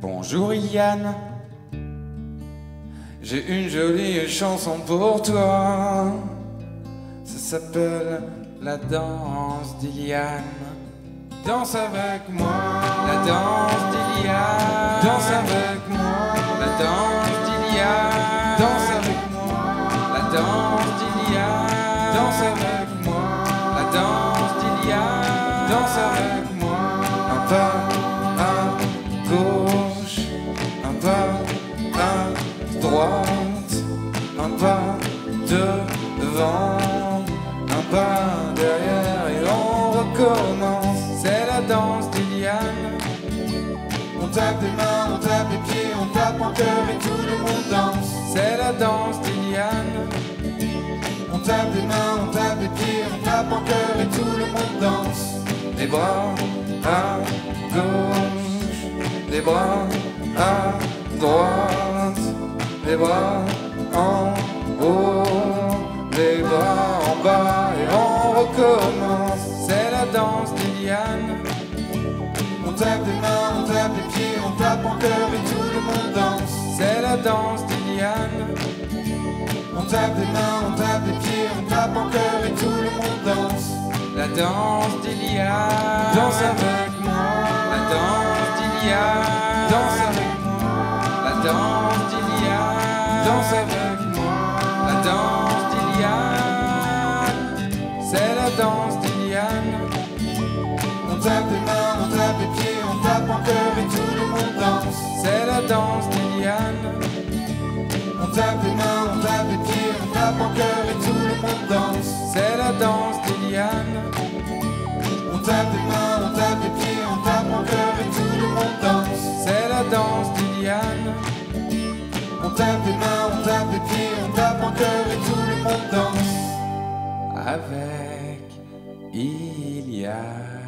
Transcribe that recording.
Bonjour Iliane, j'ai une jolie chanson pour toi. Ça s'appelle la danse d'Iliane. Danse avec moi, la danse d'Iliane. Danse avec moi, la danse d'Iliane. Danse avec moi, la danse d'Iliane. Danse avec moi, la danse d'Iliane. Danse avec moi, un pas à gauche, un pas à droite, un pas devant, un pas derrière et on recommence. C'est la danse d'Iliane. On tape des mains, on tape les pieds, on tape en cœur et tout le monde danse. C'est la danse d'Iliane. On tape des mains, on tape les pieds, on tape en cœur et tout le monde danse. Les bras à gauche, les bras à droite, les bras en haut, les bras en bas et on recommence. C'est la danse d'Iliane. On tape des mains, on tape les pieds, on tape en cœur et tout le monde danse. C'est la danse d'Iliane. On tape des mains, on tape les pieds, on tape en cœur et tout le monde danse. La danse d'Iliane. Danse avec moi. La danse d'Iliane. Danse avec moi. La danse d'Iliane. Danse avec moi. La danse d'Iliane. C'est la danse d'Iliane. On tape des mains, on tape les pieds, on tape en cœur et tout le monde danse. C'est la danse d'Iliane. On tape des mains, on tape les pieds, on tape en cœur et tout le monde danse. C'est la danse d'Iliane. On tape des mains, on tape les pieds, on tape en cœur et tout le monde danse. C'est la danse d'Iliane. On tape des mains, on tape les pieds, on tape en cœur et tout le monde danse. Avec Iliane.